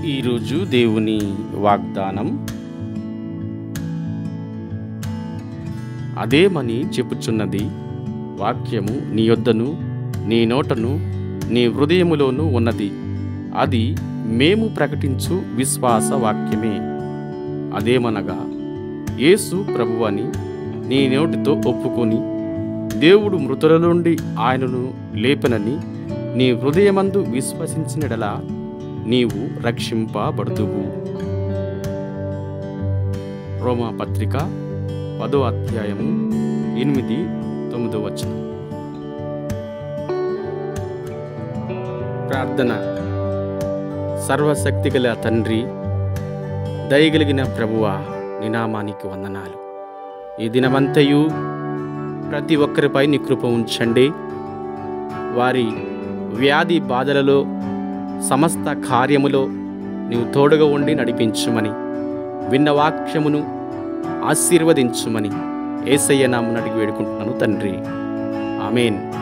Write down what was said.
ఈరోజు దేవుని వాగ్దానం, అదేమని చెప్పుచున్నది, వాక్యము నీ యొద్దను నీ నోటను నీ హృదయములోనూ ఉన్నది, అది మేము ప్రకటించు విశ్వాస వాక్యమే. అదేమనగా, యేసు ప్రభువని నీ నోటితో ఒప్పుకొని దేవుడు మృతుల నుండి ఆయనను లేపనని నీ హృదయమందు విశ్వసించినడలా నీవు రక్షింపబడుదువు. రోమా పత్రిక 10వ అధ్యాయము 8-9 వచనం. ప్రార్థన. సర్వశక్తిగల తండ్రి, దయగలిగిన ప్రభువా, నీ నామానికి వందనాలు. ఈ దినమంతయు ప్రతి ఒక్కరిపై నీ కృప ఉంచండి. వారి వ్యాధి బాధలలో, సమస్త కార్యములో నీవు తోడుగా ఉండి నడిపించుమని, విన్న వాక్యమును ఆశీర్వదించుమని యేసయ్య నామమున అడిగి వేడుకుంటున్నాను తండ్రి. ఆమేన్.